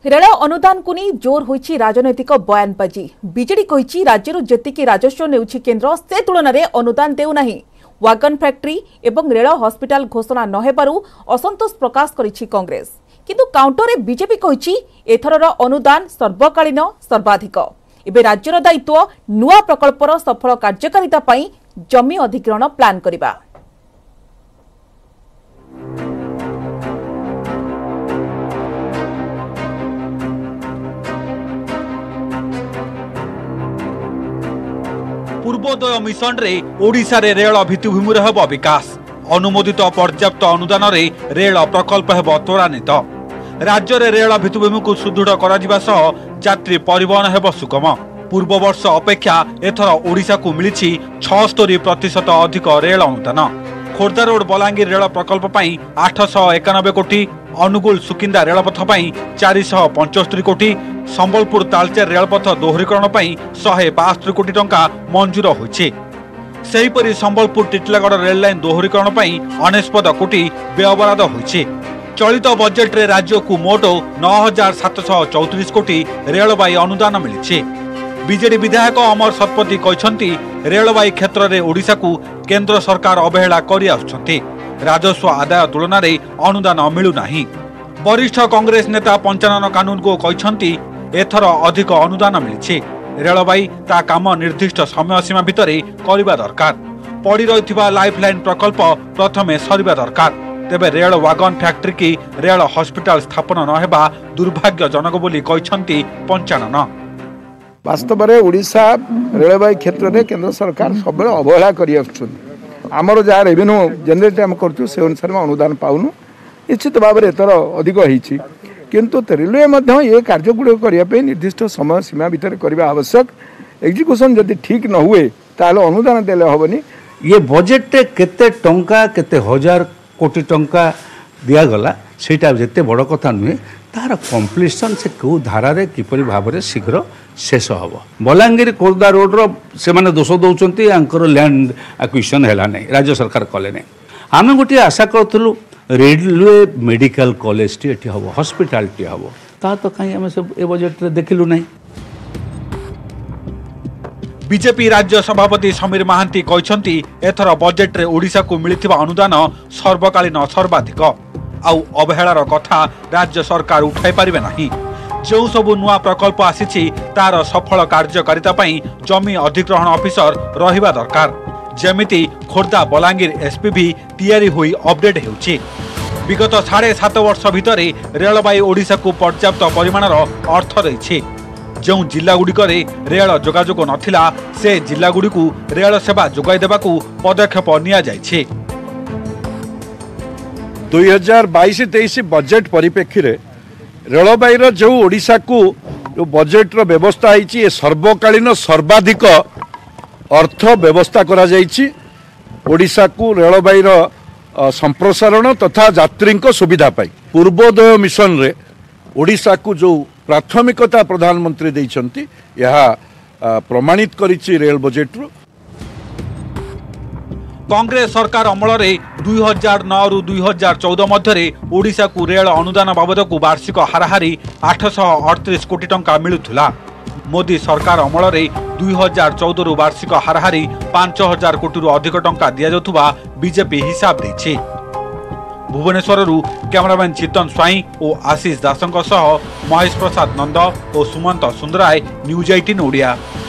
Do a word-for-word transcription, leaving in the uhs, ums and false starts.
Rail अनुदान को नहीं जोर होईची राजनैतिक बयानबाजी। बीजेडी कहिची राज्यरू जेतिकी राजस्व नेउछि केंद्र से तुलन में अनुदान देउ नाही। वागन फैक्ट्री एवं रेल हॉस्पिटल घोषणा न हेबारु असंतोष प्रकाश करिछि कांग्रेस। किंतु काउंटर में बीजेपी कहिची एथरर अनुदान सर्वकालीन सर्वाधिक। एबे राज्यर दायित्व नुआ प्रकल्पर सफल कार्यकारिता पई जमी अधिग्रहण प्लान करिबा। पूर्वोदय मिशन रे ओडिशा रे रेल भित्तिभूमि हेब विकास। अनुमोदित पर्याप्त अनुदान रे रेल प्रकल्प हेब त्वरान्वित। राज्य रे रेल भित्तिभूमि को सुदृढ़ करा जिबा सह यात्री परिवहन हेब सुगम। पूर्व वर्ष अपेक्षा एथर ओडिशा को मिलिछि छिहत्तर प्रतिशत अधिक रेल अनुदान। खोर्धा रोड बलांगीर रेल प्रकल्प पई आठ सौ एकानबे कोटी, अनुगुल सुकिंदा रेलपथ पई चार सौ पचहत्तर कोटी, संबलपुर तालचेर रेलपथ दोहरीकरण पई सौ बासठ कोटी टंका मंजूर होइछि। सेहीपरि संबलपुर टिटलागढ़ रेल लाइन दोहरीकरण पई उनसठ कोटी व्ययबराद होइछि। चलित बजेट रे राज्य को मोट नौ हजार सात सौ चौतीस कोटी रेलबाई अनुदान मिलिछि। बीजेडी विधायक अमर शतपथी कहते रेलबाई क्षेत्र में ओडिशा को केंद्र सरकार अवहेला करि आछंती। राजस्व आदाय तुलन में अनुदान मिलू नाही। वरिष्ठ कांग्रेस नेता पंचानन कानून को कहते एथर अधिक अनुदान मिली। रेलबाई ता काम निर्दिष्ट समय सीमा भितर करबा दरकार। पड़ी रहिथिबा लाइफलाइन प्रकल्प प्रथमे सरिबा दरकार। तेबे रेल वागन फैक्ट्री की रेल हॉस्पिटल स्थापन न हेबा दुर्भाग्यजनक बोली कहते पंचानन। वास्तव में ओडिशा रेलबाई क्षेत्र में केंद्र सरकार सब अवहेला करमर जहाँ रेवेन्यू जेनेट आम कर से अनुसार अनुदान पाऊनु। निश्चित भाव में एथर अधिक होती किंतु रेलवे ये कार्य गुड़ करने निर्दिष्ट समय सीमा भितर करने आवश्यक। एग्जीक्यूशन जदि ठीक न हुए ताले अनुदान देले हेनी। ये बजेट केते टंका केते हजार कोटी टंका दिगला सेटा जिते बड़ कथा नुहे तार कम्प्लीसन से कौ धारा रे किपरि भाव में शीघ्र शेष हम। बलांगीर खोर्धा रोड रो से माने दोष दौरान आंकर लैंड एक्विजिशन है नहीं, राज्य सरकार कले नहीं। आम गोटे आशा करूँ रेलवे मेडिकल कॉलेज टी हम, हॉस्पिटल टी हम, ता तो कहीं आम सब ए बजेट रे देखिलु नहीं। बीजेपी राज्य सभापति समीर महांती कहते एथर बजेट रे ओडिशा को मिलिथिबा अनुदान सर्वकालीन सर्वाधिक। आउ अवहेलार कथा राज्य सरकार उठाई पारिबे नाही। जो सबु नुआ प्रकल्प आसीछि तार सफल कार्यकारिता पई जमी अधिग्रहण ऑफिसर रहिबा दरकार। जेमिति खोर्धा बलांगीर एसपीवी तैयारी होई अपडेट हेउछि। विगत साढ़े सात वर्ष भितर रेलबाई ओडिशा को पर्याप्त परिमाणर अर्थ रही। जो जिलागुड़िक रेल जोगाजोग नथिला से जिलागुड़िकु रेल सेवा जोगाई देबाकू पदक्षेप निया जायछि। दुई हजार बैश तेईस बजेट परिप्रेक्षी रे रेलबाईर जो ओडिशा को जो बजेट रो व्यवस्था है सर्वकालीन सर्वाधिक अर्थ व्यवस्था करा जायछि। ओडिशा को रेलबाईर संप्रसारण तथा यात्री सुविधा पाई पूर्वोदय मिशन रे ओडिशा को जो प्राथमिकता प्रधानमंत्री देइछंती यह प्रमाणित करिछि रेल बजेट रो। कांग्रेस सरकार अमल दुई हजार नौ रु दुई हजार चौदह मध्य ओडिशा को रेल अनुदान बाबद को वार्षिक हाराहारी आठ सौ अड़तीस कोटी टंका मिलुथिला। मोदी सरकार अमल दुई हजार चौदह रु वार्षिक हाराहारी पांच हजार कोटी रु अधिक टंका दिया जाउथुबा बीजेपी हिसाब देछि। भुवनेश्वर कैमरामैन चेतन स्वाई और आशीष दासंक सह महेश प्रसाद नंद और सुमंत सुंदराय, न्यूज अठारह ओडिया।